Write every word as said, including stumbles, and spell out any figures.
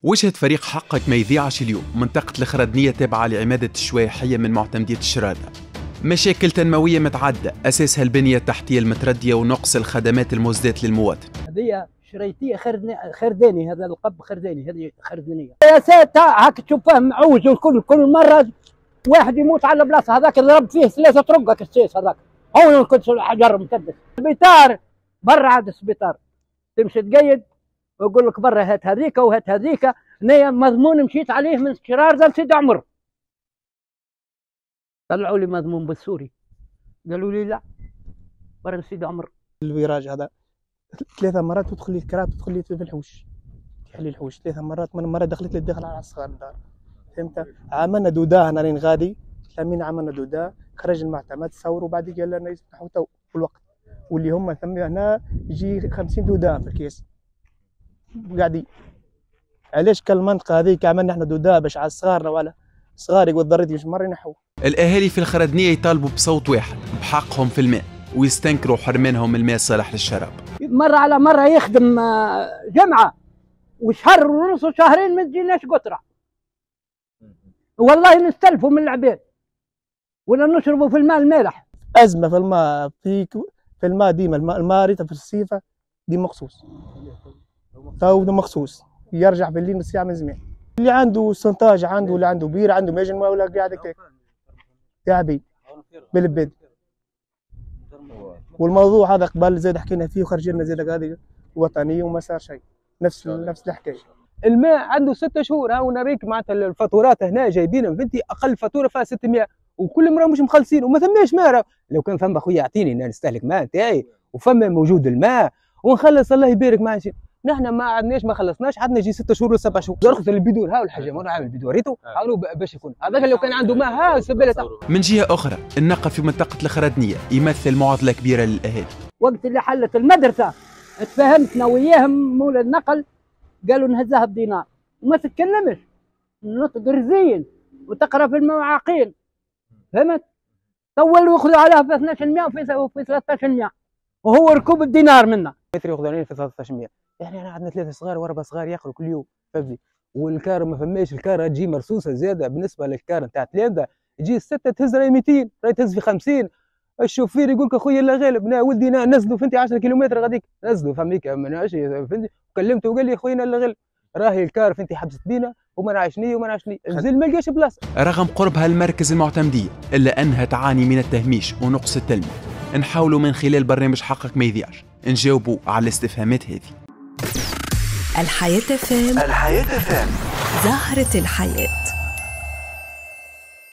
وجهة فريق حقك ما يذيعش اليوم منطقة الخردنية تابعة لعمادة الشوايحية من معتمدية الشرادة. مشاكل تنموية متعددة أساسها البنية التحتية المتردية ونقص الخدمات المزداة للمواطن. هذه شريتية خرداني، هذا القب خرداني، هذه خردانية يا ساتة هاك تشوفه معوج والكل كل مرة واحد يموت على بلاصة، هذاك ضرب فيه ثلاثة طرقة كالسيس هذاك هون كل حجر مسدس. سبيطار برا عاد السبيطار تمشي تقيد ويقول لك برا هات هذيك وهات هذيك. انا مضمون مشيت عليه من شرارة لسيدي عمر، طلعوا لي مضمون بالسوري قالوا لي لا برا سيدي عمر. الفيراج هذا ثلاثة مرات تدخل لي الكرات تدخل لي في الحوش، تحلي الحوش ثلاثة مرات، من مرة دخلت لي الداخل على الصغار الدار. فهمت؟ عملنا دودا هنا رين غادي ثمين عملنا دودا خرج المعتمد صور وبعد قال لنا يفتحوا تو في الوقت، واللي هم ثم هنا يجي خمسين دودا في الكيس قاعدين. علاش كالمنطقة هذيك عملنا احنا دودا باش على صغارنا ولا صغار يقول ضريتي مش مرة ينحوا. الأهالي في الخردنية يطالبوا بصوت واحد بحقهم في الماء ويستنكروا حرمانهم الماء الصالح للشراب. مرة على مرة يخدم جمعة وشهر ونص وشهرين ما تجيناش قطرة، والله نستلفوا من العباد ولا نشربوا في الماء المالح. أزمة في الماء في في الماء ديما الماء الماريتا في الصيفة دي مخصوص تو مخصوص يرجع في الليل الساعة من زمان. اللي عنده سنتاج عنده اللي عنده بير عنده ماجن ما ولا قاعد هكاك تعبين بالبيت. والموضوع هذا قبل زاد حكينا فيه وخرجنا زاد هذه وطنية وما صار شيء، نفس نفس الحكاية. الماء عنده ستة شهور ها ونريك معناتها الفاتورات هنا جايبين بنتي اقل فاتوره فيها ستمائة وكل مره مش مخلصين وما ثماش ماء. لو كان فما خويا يعطيني انا نستهلك ماء نتاعي وفما موجود الماء ونخلص الله يبارك ماشي. نحن ما عدناش ما خلصناش عندنا يجي ستة شهور ولا سبع شهور. رخص البدون ها الحاجه ما عامل البدون ريتو عاونوا باش يكون هذاك لو كان عنده ماء ها سبيله. من جهه اخرى النقل في منطقه الخردنيه يمثل معضله كبيره للاهالي. وقت اللي حلت المدرسه تفاهمتنا وياهم مول النقل قالوا نهزها بدينار وما تتكلمش نطق رزين وتقرا في المواعقين. فهمت؟ طولوا ياخذوا عليها في اثناش بالمئة وفي ثلاثة عشر بالمئة وهو ركوب الدينار منا. متر ياخذوا في ثلاثة عشر بالمئة يعني انا عندنا ثلاثه صغار واربع صغار ياكلوا كل يوم فهمتي. والكار ما فماش الكار تجي مرصوصه زياده بالنسبه للكار نتاع تلامذه تجي السته تهز راهي مئتين راهي تهز في خمسين. الشوفير يقول لك اخويا لا غالب نا ولدي نزلوا فهمتي عشرة كيلومتر غاديك نزلوا فهميك فهمتي. كلمته وقال لي خوينا لا غالب راهي الكار فهمتي حبست بينا وما نعشني وما نعشني نزل ما لقاش بلاصه. رغم قربها المركز المعتمدية الا انها تعاني من التهميش ونقص التلميذ. نحاولوا من خلال برنامج حقك ما يذيعش نجاوبوا على الاستفهامات هذه. الحياة فام، الحياة فام، زهرة الحياة.